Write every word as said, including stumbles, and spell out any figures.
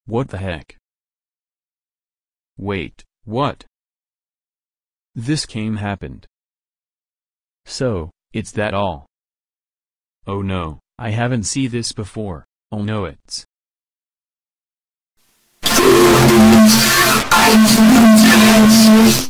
What the heck? Wait, what? This game happened. So, it's that all. Oh no, I haven't seen this before. Oh no, it's... I